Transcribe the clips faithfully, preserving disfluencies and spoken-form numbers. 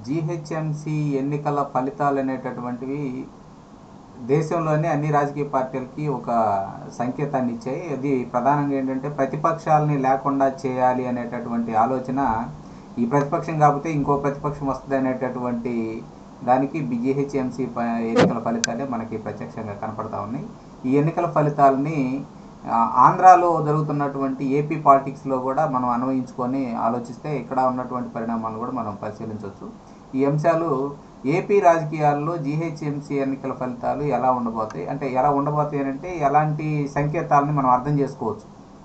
GHMC ఎన్నికల ఫలితాలు అనేటటువంటివి దేశంలోని అన్ని రాజకీయ పార్టీలకి ఒక సంకేతాన్ని ఇచ్చాయి. అది ప్రధానంగా ఏంటంటే ప్రతిపక్షాలని లేకుండా చేయాలి అనేటటువంటి ఆలోచన, ఈ ప్రతిపక్షం కాకపోతే ఇంకో ప్రతిపక్షం వస్తుంది అనేటటువంటి దానికి జీహెచ్ఎంసీ ఎన్నికల ఫలితాలే మనకి ప్రత్యక్షంగా కనపడతా ఉన్నాయి. ఈ ఎన్నికల ఫలితాలని ఆంధ్రాలో జరుగుతున్నటువంటి ఏపీ పాలిటిక్స్లో కూడా మనం అన్వయించుకొని ఆలోచిస్తే ఇక్కడ ఉన్నటువంటి పరిణామాలను కూడా మనం పరిశీలించవచ్చు. ఈ అంశాలు ఏపీ రాజకీయాల్లో జీహెచ్ఎంసీ ఎన్నికల ఫలితాలు ఎలా ఉండబోతాయి, అంటే ఎలా ఉండబోతాయి అంటే ఎలాంటి సంకేతాలని మనం అర్థం చేసుకోవచ్చు?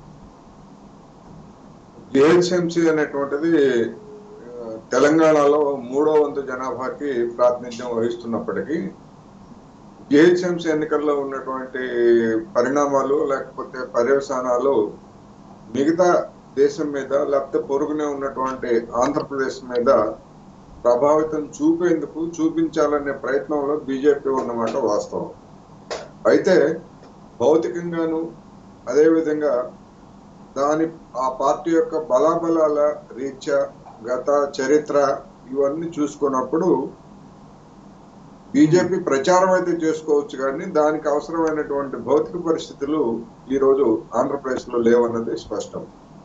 జీహెచ్ఎంసీ అనేటువంటిది తెలంగాణలో మూడో వంతు జనాభాకి ప్రాతినిధ్యం వహిస్తున్నప్పటికీ జీహెచ్ఎంసీ ఎన్నికల్లో ఉన్నటువంటి పరిణామాలు లేకపోతే పర్యవసానాలు మిగతా దేశం మీద లేకపోతే పొరుగునే ఉన్నటువంటి ఆంధ్రప్రదేశ్ మీద ప్రభావితం చూపేందుకు చూపించాలనే ప్రయత్నంలో బీజేపీ ఉన్నమాట వాస్తవం. అయితే భౌతికంగాను అదేవిధంగా దాని ఆ పార్టీ యొక్క బలాబలాల రీత్యా గత చరిత్ర ఇవన్నీ చూసుకున్నప్పుడు బీజేపీ ప్రచారం అయితే చేసుకోవచ్చు, కానీ దానికి అవసరమైనటువంటి భౌతిక పరిస్థితులు ఈ రోజు ఆంధ్రప్రదేశ్ లో లేవన్నది స్పష్టం.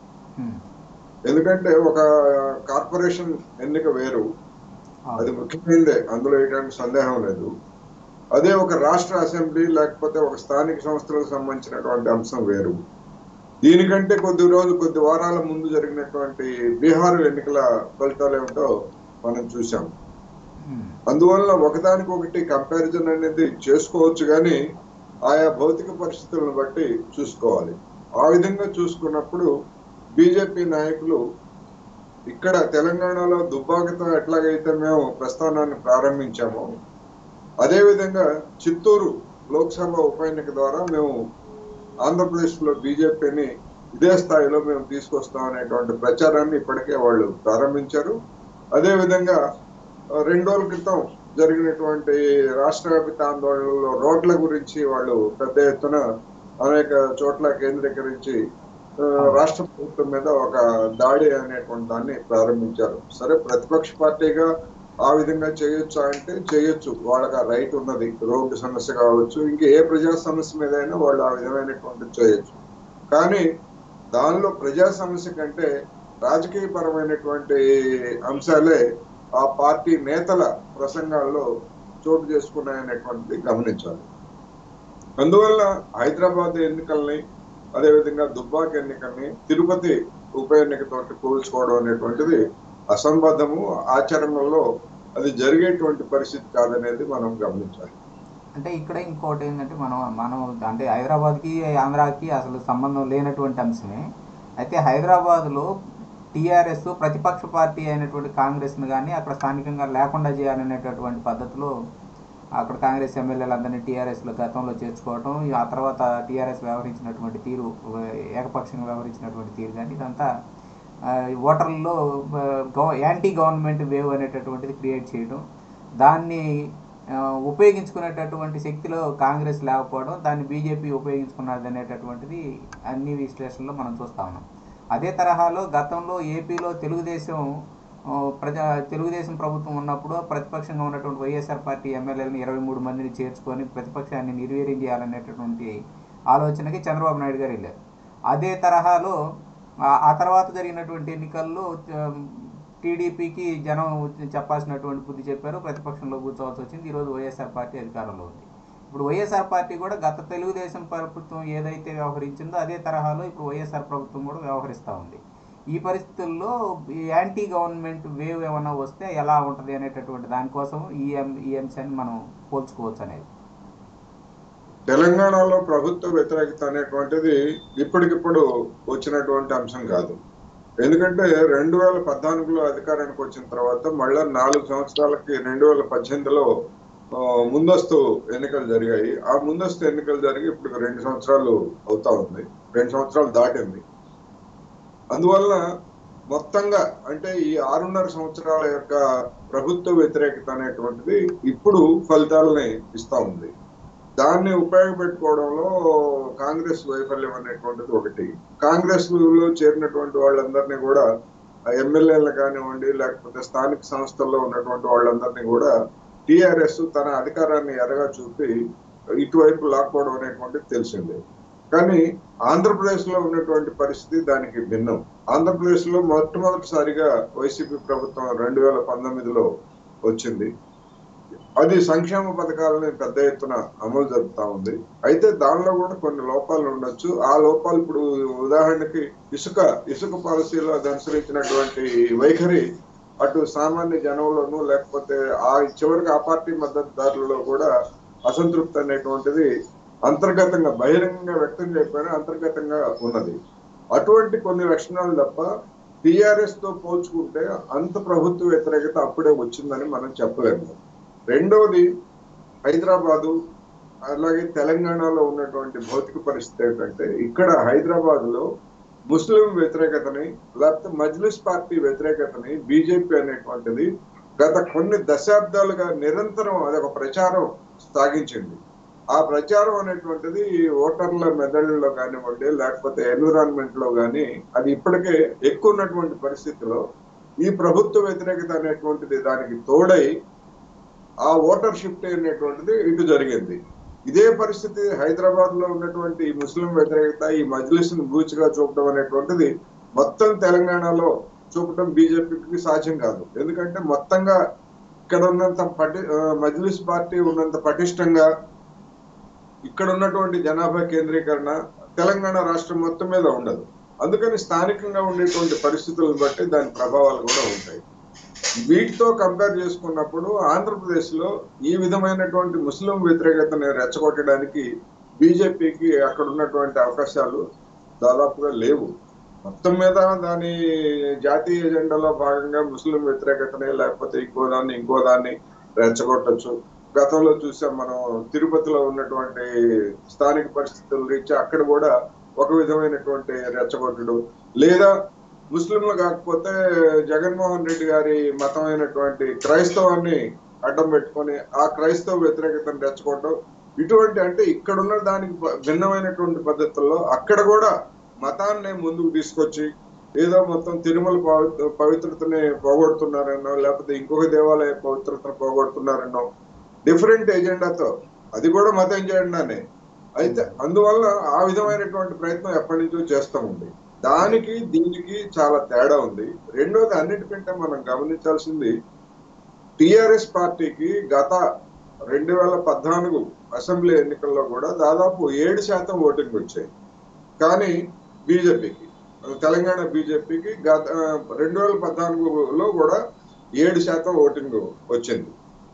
ఎందుకంటే ఒక కార్పొరేషన్ ఎన్నిక వేరు, అది ముఖ్యమైనదే, అందులో ఎటువంటి సందేహం లేదు. అదే ఒక రాష్ట్ర అసెంబ్లీ లేకపోతే ఒక స్థానిక సంస్థలకు సంబంధించినటువంటి అంశం వేరు. దీనికంటే కొద్ది రోజు కొద్ది వారాల ముందు జరిగినటువంటి బీహార్ ఎన్నికల ఫలితాలు ఏమిటో మనం చూసాం. అందువల్ల ఒకదానికొకటి కంపారిజన్ అనేది చేసుకోవచ్చు, కానీ ఆయా భౌతిక పరిస్థితులను బట్టి చూసుకోవాలి. ఆ విధంగా చూసుకున్నప్పుడు బీజేపీ నాయకులు ఇక్కడ తెలంగాణలో దుబ్బాకతో ఎట్లాగైతే మేము ప్రస్థానాన్ని ప్రారంభించామో అదేవిధంగా చిత్తూరు లోక్సభ ఉప ఎన్నిక ద్వారా మేము ఆంధ్రప్రదేశ్ లో బీజేపీని ఇదే స్థాయిలో మేము తీసుకొస్తాం అనేటువంటి ప్రచారాన్ని ఇప్పటికే వాళ్ళు ప్రారంభించారు. అదేవిధంగా రెండు రోజుల క్రితం జరిగినటువంటి రాష్ట్ర వ్యాప్త ఆందోళనలో రోడ్ల గురించి వాళ్ళు పెద్ద ఎత్తున అనేక చోట్ల కేంద్రీకరించి రాష్ట్ర ప్రభుత్వం మీద ఒక దాడి అనేటువంటి దాన్ని ప్రారంభించారు. సరే, ప్రతిపక్ష పార్టీగా ఆ విధంగా చేయొచ్చు అంటే చేయొచ్చు, వాళ్ళకి ఆ రైట్ ఉన్నది. రోడ్డు సమస్య కావచ్చు, ఇంకా ఏ ప్రజా సమస్య మీద అయినా వాళ్ళు ఆ విధమైనటువంటి చేయొచ్చు. కానీ దానిలో ప్రజా సమస్య కంటే రాజకీయ పరమైనటువంటి అంశాలే ఆ పార్టీ నేతల ప్రసంగాల్లో చోటు చేసుకున్నాయనేటువంటిది గమనించాలి. అందువల్ల హైదరాబాద్ ఎన్నికల్ని అదేవిధంగా దుబ్బాక ఎన్నికల్ని తిరుపతి ఉప ఎన్నికతోటి పోల్చుకోవడం అనేటువంటిది అసంబద్ధము, ఆచరణలో అది జరిగేటువంటి పరిస్థితి కాదనేది మనం గమనించాలి. అంటే ఇక్కడ ఇంకోటి ఏంటంటే మనం మనం అంటే హైదరాబాద్కి ఆంధ్రాకి అసలు సంబంధం లేనటువంటి అంశమే. అయితే హైదరాబాద్లో టీఆర్ఎస్ ప్రతిపక్ష పార్టీ అయినటువంటి కాంగ్రెస్ను కానీ అక్కడ స్థానికంగా లేకుండా చేయాలనేటటువంటి పద్ధతిలో అక్కడ కాంగ్రెస్ ఎమ్మెల్యేలందరినీ టీఆర్ఎస్లో గతంలో చేర్చుకోవటం, ఆ తర్వాత టీఆర్ఎస్ వ్యవహరించినటువంటి తీరు, ఏకపక్షంగా వ్యవహరించినటువంటి తీరు కానీ ఇదంతా ఓటర్లలో గవ యాంటీ గవర్నమెంట్ వేవ్ అనేటటువంటిది క్రియేట్ చేయడం, దాన్ని ఉపయోగించుకునేటటువంటి శక్తిలో కాంగ్రెస్ లేకపోవడం, దాన్ని బీజేపీ ఉపయోగించుకున్నది అనేటటువంటిది అన్ని విశ్లేషణలో మనం చూస్తూ ఉన్నాం. అదే తరహాలో గతంలో ఏపీలో తెలుగుదేశం ప్రజా తెలుగుదేశం ప్రభుత్వం ఉన్నప్పుడు ప్రతిపక్షంగా ఉన్నటువంటి వైఎస్ఆర్ పార్టీ ఎమ్మెల్యేలను ఇరవై మూడు మందిని చేర్చుకొని ప్రతిపక్షాన్ని నిర్వీర్యం చేయాలనేటటువంటి ఆలోచనకి చంద్రబాబు నాయుడు గారు వెళ్ళారు. అదే తరహాలో ఆ తర్వాత జరిగినటువంటి ఎన్నికల్లో టీడీపీకి జనం చెప్పాల్సినటువంటి బుద్ధి చెప్పారు, ప్రతిపక్షంలో కూర్చోవాల్సి వచ్చింది. ఈరోజు వైఎస్ఆర్ పార్టీ అధికారంలో ఉంది. ఇప్పుడు వైఎస్ఆర్ పార్టీ కూడా గత తెలుగుదేశం ప్రభుత్వం ఏదైతే వ్యవహరించిందో అదే తరహాలో ఇప్పుడు వైఎస్ఆర్ ప్రభుత్వం కూడా వ్యవహరిస్తూ ఉంది. ఈ పరిస్థితుల్లో యాంటీ గవర్నమెంట్ వేవ్ ఏమన్నా వస్తే ఎలా ఉంటుంది అనేటటువంటి దానికోసం ఈ ఈ అంశాన్ని మనం పోల్చుకోవచ్చు అనేది. తెలంగాణలో ప్రభుత్వ వ్యతిరేకత అనేటువంటిది ఇప్పటికిప్పుడు వచ్చినటువంటి అంశం కాదు. ఎందుకంటే రెండు వేల పద్నాలుగులో అధికారానికి వచ్చిన తర్వాత మళ్ళా నాలుగు సంవత్సరాలకి రెండు వేల పద్దెనిమిదిలో ముందస్తు ఎన్నికలు జరిగాయి. ఆ ముందస్తు ఎన్నికలు జరిగి ఇప్పుడు రెండు సంవత్సరాలు అవుతా ఉంది, రెండు సంవత్సరాలు దాటింది. అందువల్ల మొత్తంగా అంటే ఈ ఆరున్నర సంవత్సరాల యొక్క ప్రభుత్వ వ్యతిరేకత అనేటువంటిది ఇప్పుడు ఫలితాలని ఇస్తా ఉంది. దాన్ని ఉపయోగపెట్టుకోవడంలో కాంగ్రెస్ వైఫల్యం అనేటువంటిది ఒకటి. కాంగ్రెస్ లో చేరినటువంటి వాళ్ళందరినీ కూడా ఎమ్మెల్యేలు కానివ్వండి, లేకపోతే స్థానిక సంస్థల్లో ఉన్నటువంటి వాళ్ళందరినీ కూడా టిఆర్ఎస్ తన అధికారాన్ని ఎరగా చూపి ఇటువైపు లాక్కోవడం అనేటువంటిది తెలిసిందే. కానీ ఆంధ్రప్రదేశ్ లో ఉన్నటువంటి పరిస్థితి దానికి భిన్నం. ఆంధ్రప్రదేశ్ లో మొట్టమొదటిసారిగా వైసీపీ ప్రభుత్వం రెండు వేల పంతొమ్మిదిలో వచ్చింది. అది సంక్షేమ పథకాలని పెద్ద ఎత్తున అమలు జరుపుతా ఉంది. అయితే దానిలో కూడా కొన్ని లోపాలు ఉండొచ్చు. ఆ లోపాలు ఇప్పుడు ఉదాహరణకి ఇసుక ఇసుక పాలసీలో అది అనుసరించినటువంటి వైఖరి అటు సామాన్య జనంలోనూ లేకపోతే ఆ చివరికి ఆ పార్టీ మద్దతుదారులలో కూడా అసంతృప్తి అనేటువంటిది అంతర్గతంగా బహిరంగంగా వ్యక్తం చేయకపోయినా అంతర్గతంగా ఉన్నది. అటువంటి కొన్ని లక్షణాలు తప్ప టిఆర్ఎస్ తో పోల్చుకుంటే అంత ప్రభుత్వ వ్యతిరేకత అప్పుడే వచ్చిందని మనం చెప్పలేము. రెండవది హైదరాబాదు అలాగే తెలంగాణలో ఉన్నటువంటి భౌతిక పరిస్థితి ఏంటంటే ఇక్కడ హైదరాబాద్ లో ముస్లిం వ్యతిరేకతని లేకపోతే మజ్లిస్ పార్టీ వ్యతిరేకతని బీజేపీ అనేటువంటిది గత కొన్ని దశాబ్దాలుగా నిరంతరం అదొక ప్రచారం సాగించింది. ఆ ప్రచారం అనేటువంటిది ఓటర్ల మెదడులో కానివ్వండి లేకపోతే ఎన్విరాన్మెంట్ లో కానీ అది ఇప్పటికే ఎక్కువ ఉన్నటువంటి పరిస్థితిలో ఈ ప్రభుత్వ వ్యతిరేకత అనేటువంటిది దానికి తోడై ఆ ఓటర్ షిఫ్ట్ అనేటువంటిది ఇటు జరిగింది. ఇదే పరిస్థితి హైదరాబాద్ లో ఉన్నటువంటి ముస్లిం వ్యతిరేకత ఈ మజ్లిస్ ను బూచిగా చూపడం అనేటువంటిది మొత్తం తెలంగాణలో చూపడం బీజేపీకి సాధ్యం కాదు. ఎందుకంటే మొత్తంగా ఇక్కడ ఉన్నంత పటి మజ్లిస్ పార్టీ ఉన్నంత పటిష్టంగా ఇక్కడ ఉన్నటువంటి జనాభా కేంద్రీకరణ తెలంగాణ రాష్ట్రం మొత్తం మీద ఉండదు. అందుకని స్థానికంగా ఉండేటువంటి పరిస్థితులను బట్టి దాని ప్రభావాలు కూడా ఉంటాయి. వీటితో కంపేర్ చేసుకున్నప్పుడు ఆంధ్రప్రదేశ్ లో ఈ విధమైనటువంటి ముస్లిం వ్యతిరేకతని రెచ్చగొట్టడానికి బీజేపీకి అక్కడ ఉన్నటువంటి అవకాశాలు దాదాపుగా లేవు. మొత్తం మీద దాని జాతీయ ఎజెండాలో భాగంగా ముస్లిం వ్యతిరేకతని లేకపోతే ఇంకో దాన్ని ఇంకో దాన్ని రెచ్చగొట్టచ్చు. గతంలో చూసాం మనం తిరుపతిలో ఉన్నటువంటి స్థానిక పరిస్థితుల రీత్యా అక్కడ కూడా ఒక విధమైనటువంటి రెచ్చగొట్టడు, లేదా ముస్లింలు కాకపోతే జగన్మోహన్ రెడ్డి గారి మతమైనటువంటి క్రైస్తవాన్ని అడ్డం పెట్టుకొని ఆ క్రైస్తవ వ్యతిరేకతను రెచ్చగొట్టడం, ఇటువంటి అంటే ఇక్కడున్న దానికి భిన్నమైనటువంటి పద్ధతుల్లో అక్కడ కూడా మతాన్ని ముందుకు తీసుకొచ్చి ఏదో మొత్తం తిరుమల పవిత్రతని పోగొడుతున్నారనో లేకపోతే ఇంకొక దేవాలయ పవిత్రతను పోగొడుతున్నారనో డిఫరెంట్ ఎజెండాతో, అది కూడా మత ఎజెండానే. అయితే అందువల్ల ఆ విధమైనటువంటి ప్రయత్నం ఎప్పటి నుంచో చేస్తూ ఉంది. దానికి దీనికి చాలా తేడా ఉంది. రెండోది అన్నిటికంటే మనం గమనించాల్సింది టిఆర్ఎస్ పార్టీకి గత రెండు వేల పద్నాలుగు అసెంబ్లీ ఎన్నికల్లో కూడా దాదాపు ఏడు శాతం ఓటింగ్ వచ్చాయి. కానీ బీజేపీకి తెలంగాణ బీజేపీకి గత రెండు వేల పద్నాలుగులో కూడా ఏడు శాతం ఓటింగ్ వచ్చింది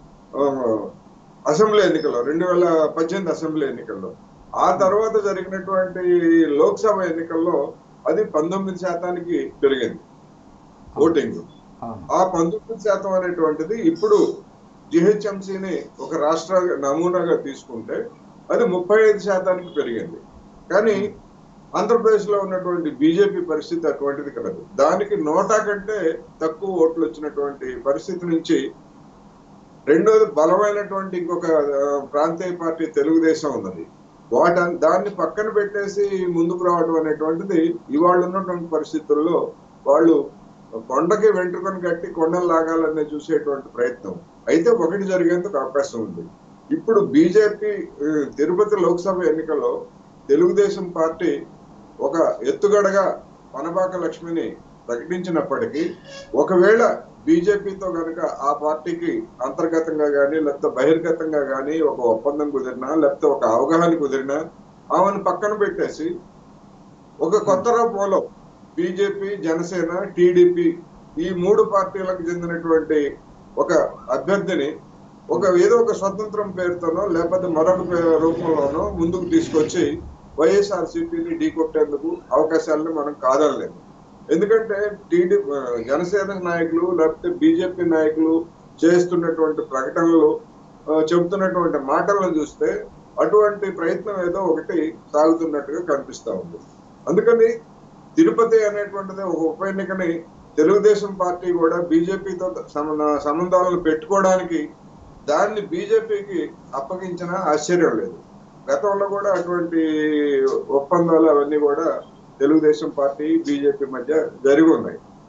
అసెంబ్లీ ఎన్నికల్లో, రెండు వేల పద్దెనిమిది అసెంబ్లీ ఎన్నికల్లో. ఆ తర్వాత జరిగినటువంటి లోక్సభ ఎన్నికల్లో అది పంతొమ్మిది శాతానికి పెరిగింది ఓటింగ్. ఆ పంతొమ్మిది శాతం అనేటువంటిది ఇప్పుడు జిహెచ్ఎంసీని ఒక రాష్ట్ర నమూనాగా తీసుకుంటే అది ముప్పై ఐదు శాతానికి పెరిగింది. కానీ ఆంధ్రప్రదేశ్ లో ఉన్నటువంటి బీజేపీ పరిస్థితి అటువంటిది కాదు. దానికి నోటా కంటే తక్కువ ఓట్లు వచ్చినటువంటి పరిస్థితి నుంచి రెండోది బలమైనటువంటి ఇంకొక ప్రాంతీయ పార్టీ తెలుగుదేశం ఉన్నది. వాటి దాన్ని పక్కన పెట్టేసి ముందుకు రావడం అనేటువంటిది ఇవాళ ఉన్నటువంటి పరిస్థితుల్లో వాళ్ళు కొండకి వెంట్రుకను కట్టి కొండలు లాగాలనే చూసేటువంటి ప్రయత్నం అయితే ఒకటి జరిగేందుకు అవకాశం ఉంది. ఇప్పుడు బీజేపీ తిరుపతి లోక్సభ ఎన్నికల్లో తెలుగుదేశం పార్టీ ఒక ఎత్తుగడగా పనబాక లక్ష్మిని ప్రకటించినప్పటికీ ఒకవేళ బీజేపీతో కనుక ఆ పార్టీకి అంతర్గతంగా కానీ లేకపోతే బహిర్గతంగా కానీ ఒక ఒప్పందం కుదిరినా లేకపోతే ఒక అవగాహన కుదిరినా ఆమెను పక్కన పెట్టేసి ఒక కొత్త రూపంలో బీజేపీ, జనసేన, టీడీపీ ఈ మూడు పార్టీలకు చెందినటువంటి ఒక అభ్యర్థిని ఒక ఏదో ఒక స్వతంత్రం పేరుతోనో లేకపోతే మరొక రూపంలోనో ముందుకు తీసుకొచ్చి వైఎస్ఆర్సీపీని ఢీకొట్టేందుకు అవకాశాలను మనం కాదనలేము. ఎందుకంటే టీడీ జనసేన నాయకులు లేకపోతే బీజేపీ నాయకులు చేస్తున్నటువంటి ప్రకటనలు, చెబుతున్నటువంటి మాటలను చూస్తే అటువంటి ప్రయత్నం ఏదో ఒకటి సాగుతున్నట్టుగా కనిపిస్తా ఉంది. అందుకని తిరుపతి అనేటువంటిది ఒక ఉప ఎన్నికని తెలుగుదేశం పార్టీ కూడా బీజేపీతో సంబంధాలను పెట్టుకోవడానికి దాన్ని బీజేపీకి అప్పగించిన ఆశ్చర్యం లేదు. గతంలో కూడా అటువంటి ఒప్పందాలు అవన్నీ కూడా తెలుగుదేశం పార్టీ బీజేపీ మధ్య జరిగి ఉన్నాయి.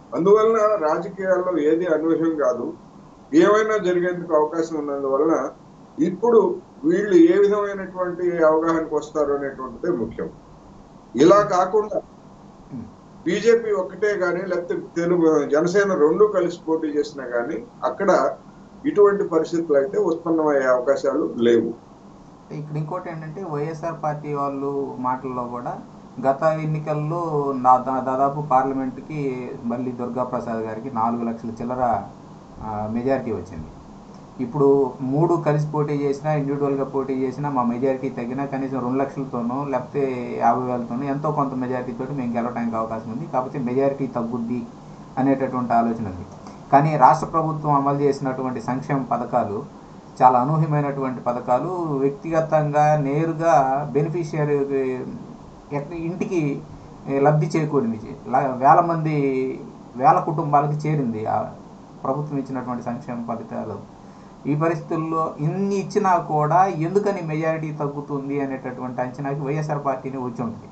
అందువలన రాజకీయాల్లో ఏది అనూహ్యం కాదు, ఏమైనా జరిగేందుకు అవకాశం ఉన్నందువలన ఇప్పుడు వీళ్ళు ఏ విధమైనటువంటి అవగాహనకు వస్తారు అనేటువంటిదే ముఖ్యం. ఇలా కాకుండా బీజేపీ ఒక్కటే కానీ లేకపోతే తెలుగు జనసేన రెండు కలిసి పోటీ చేసినా కానీ అక్కడ ఇటువంటి పరిస్థితులు అయితే ఉత్పన్నమయ్యే అవకాశాలు లేవు. ఇక్కడ ఇంకోటి ఏంటంటే వైఎస్ఆర్ పార్టీ వాళ్ళు మాటల్లో కూడా గత ఎన్నికల్లో నా దాదాపు పార్లమెంట్కి మళ్ళీ దుర్గా ప్రసాద్ గారికి నాలుగు లక్షల చిల్లర మెజారిటీ వచ్చింది. ఇప్పుడు మూడు కలిసి పోటీ చేసినా ఇండివిజువల్గా పోటీ చేసినా మా మెజారిటీ తగ్గినా కనీసం రెండు లక్షలతోనో లేకపోతే యాభై వేలతోనో ఎంతో కొంత మెజారిటీతో మేము గెలవడానికి అవకాశం ఉంది, కాకపోతే మెజారిటీ తగ్గుద్ది అనేటటువంటి ఆలోచన ఉంది. కానీ రాష్ట్ర ప్రభుత్వం అమలు చేసినటువంటి సంక్షేమ పథకాలు చాలా అనూహ్యమైనటువంటి పథకాలు, వ్యక్తిగతంగా నేరుగా బెనిఫిషియరీ ఇంటికి లబ్ధి చేకూరింది, వేల మంది వేల కుటుంబాలకు చేరింది ఆ ప్రభుత్వం ఇచ్చినటువంటి సంక్షేమ పథకాలు. ఈ పరిస్థితుల్లో ఇన్ని ఇచ్చినా కూడా ఎందుకని మెజారిటీ తగ్గుతుంది అనేటటువంటి అంచనాకి వైఎస్ఆర్ పార్టీని వచ్చి ఉంటుంది.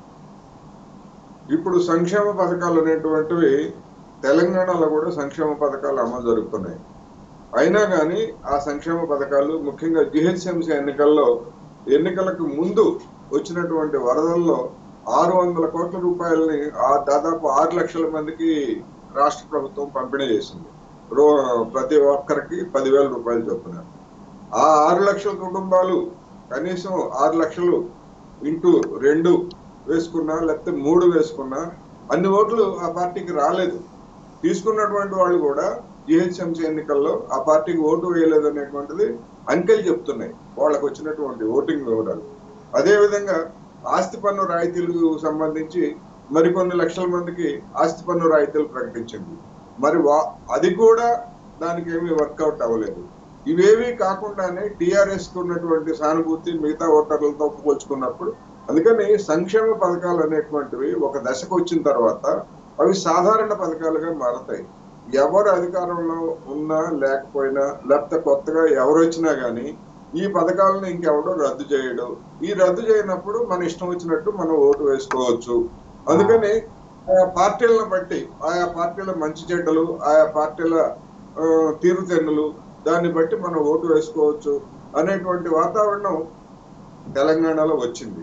ఇప్పుడు సంక్షేమ పథకాలు అనేటువంటివి తెలంగాణలో కూడా సంక్షేమ పథకాలు అమలు జరుగుతున్నాయి. అయినా కానీ ఆ సంక్షేమ పథకాలు ముఖ్యంగా జిహెచ్ఎంసీ ఎన్నికల్లో ఎన్నికలకు ముందు వచ్చినటువంటి వరదల్లో ఆరు వందల కోట్ల రూపాయలని దాదాపు ఆరు లక్షల మందికి రాష్ట్ర ప్రభుత్వం పంపిణీ చేసింది. రో ప్రతి ఒక్కరికి పదివేల రూపాయలు చొప్పున. ఆ ఆరు లక్షల కుటుంబాలు కనీసం ఆరు లక్షలు ఇంటూ రెండు వేసుకున్నా లేకపోతే మూడు వేసుకున్నా అన్ని ఓట్లు ఆ పార్టీకి రాలేదు. తీసుకున్నటువంటి వాళ్ళు కూడా జిహెచ్ఎంసీ ఎన్నికల్లో ఆ పార్టీకి ఓటు వేయలేదు అనేటువంటిది అంకెలు చెప్తున్నాయి, వాళ్ళకు వచ్చినటువంటి ఓటింగ్ వివరాలు. అదేవిధంగా ఆస్తి పన్ను రాయితీలకు సంబంధించి మరికొన్ని లక్షల మందికి ఆస్తి పన్ను రాయితీలు ప్రకటించింది. మరి వా అది కూడా దానికి ఏమీ వర్కౌట్ అవ్వలేదు. ఇవేవి కాకుండానే టీఆర్ఎస్ కు ఉన్నటువంటి సానుభూతి మిగతా ఓటర్లతో పోల్చుకున్నప్పుడు, అందుకని సంక్షేమ పథకాలు అనేటువంటివి ఒక దశకు వచ్చిన తర్వాత అవి సాధారణ పథకాలుగా మారతాయి. ఎవరు అధికారంలో ఉన్నా లేకపోయినా లేకపోతే కొత్తగా ఎవరు వచ్చినా కానీ ఈ పథకాలను ఇంకెవడో రద్దు చేయడు. ఈ రద్దు చేయనప్పుడు మన ఇష్టం వచ్చినట్టు మనం ఓటు వేసుకోవచ్చు. అందుకని ఆయా పార్టీలను బట్టి ఆయా పార్టీల మంచి చెడ్డలు, ఆయా పార్టీల తీరుతెన్నులు, దాన్ని బట్టి మనం ఓటు వేసుకోవచ్చు అనేటువంటి వాతావరణం తెలంగాణలో వచ్చింది.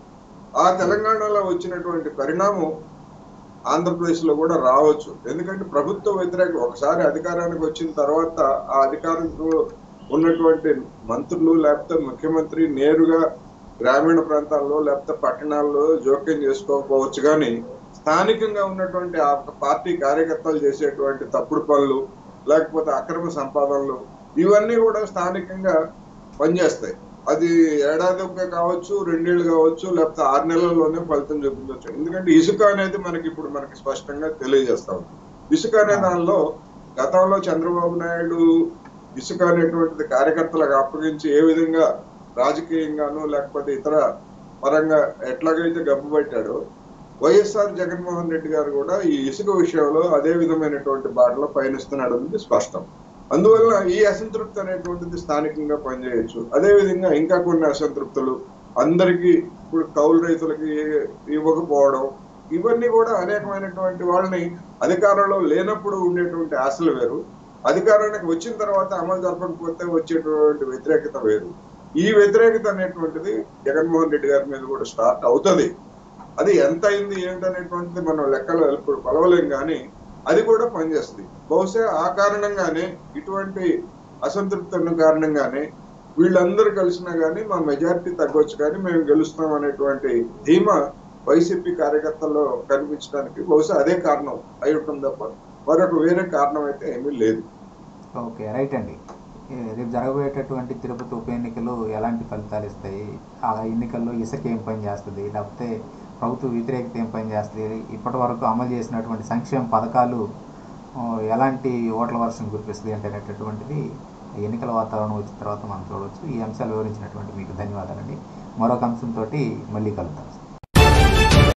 ఆ తెలంగాణలో వచ్చినటువంటి పరిణామం ఆంధ్రప్రదేశ్లో కూడా రావచ్చు. ఎందుకంటే ప్రభుత్వ వ్యతిరేక ఒకసారి అధికారానికి వచ్చిన తర్వాత ఆ అధికారంలో ఉన్నటువంటి మంత్రులు లేకపోతే ముఖ్యమంత్రి నేరుగా గ్రామీణ ప్రాంతాల్లో లేకపోతే పట్టణాల్లో జోక్యం చేసుకోకపోవచ్చు, కానీ స్థానికంగా ఉన్నటువంటి ఆ పార్టీ కార్యకర్తలు చేసేటువంటి తప్పుడు పనులు లేకపోతే అక్రమ సంపాదనలు ఇవన్నీ కూడా స్థానికంగా పనిచేస్తాయి. అది ఏడాది కావచ్చు, రెండేళ్ళు కావచ్చు, లేకపోతే ఆరు నెలల్లోనే ఫలితం చూపించవచ్చు. ఎందుకంటే ఇసుక అనేది మనకి ఇప్పుడు మనకి స్పష్టంగా తెలియజేస్తా ఉంది. ఇసుక అనే దానిలో గతంలో చంద్రబాబు నాయుడు ఇసుక అనేటువంటిది కార్యకర్తలకు అప్పగించి ఏ విధంగా రాజకీయంగానూ లేకపోతే ఇతర పరంగా ఎట్లాగైతే గబ్బు పెట్టాడో, వైఎస్ఆర్ జగన్మోహన్ రెడ్డి గారు కూడా ఈ ఇసుక విషయంలో అదే విధమైనటువంటి బాటలో పయనిస్తున్నాడు అనేది స్పష్టం. అందువల్ల ఈ అసంతృప్తి అనేటువంటిది స్థానికంగా పనిచేయచ్చు. అదేవిధంగా ఇంకా కొన్ని అసంతృప్తులు అందరికీ ఇప్పుడు కౌలు రైతులకి ఇవ్వకపోవడం, ఇవన్నీ కూడా అనేకమైనటువంటి వాళ్ళని అధికారంలో లేనప్పుడు ఉండేటువంటి ఆశలు వేరు, అధికారానికి వచ్చిన తర్వాత అమలు జరపకపోతే వచ్చేటువంటి వ్యతిరేకత వేరు. ఈ వ్యతిరేకత అనేటువంటిది జగన్మోహన్ రెడ్డి గారి మీద కూడా స్టార్ట్ అవుతుంది. అది ఎంత అయింది ఏంటనేటువంటిది మనం లెక్కలు ఇప్పుడు కొలవలేం, కానీ అది కూడా పనిచేస్తుంది. బహుశా ఆ కారణంగానే ఇటువంటి అసంతృప్తి ఉన్న కారణంగానే వీళ్ళందరూ కలిసినా కానీ మా మెజారిటీ తగ్గొచ్చు కానీ మేము గెలుస్తాం అనేటువంటి ధీమా వైసీపీ కార్యకర్తల్లో కనిపించడానికి బహుశా అదే కారణం అయి ఉంటుంది తప్ప మరొక వేరే కారణం అయితే ఏమీ లేదు. ఓకే, రైట్ అండి. రేపు జరగబోయేటటువంటి తిరుపతి ఉప ఎన్నికలు ఎలాంటి ఫలితాలు ఇస్తాయి, ఆ ఎన్నికల్లో ఇసుక ఏం పని చేస్తుంది, లేకపోతే ప్రభుత్వ వ్యతిరేకత ఏం పని చేస్తుంది, ఇప్పటి వరకు అమలు చేసినటువంటి సంక్షేమ పథకాలు ఎలాంటి ఓట్ల వర్షం కురిపిస్తుంది అంటే అనేటటువంటిది ఎన్నికల వాతావరణం వచ్చిన తర్వాత మనం చూడవచ్చు. ఈ అంశాలు వివరించినటువంటి మీకు ధన్యవాదాలండి. మరొక అంశంతో మళ్ళీ కలుద్దాం.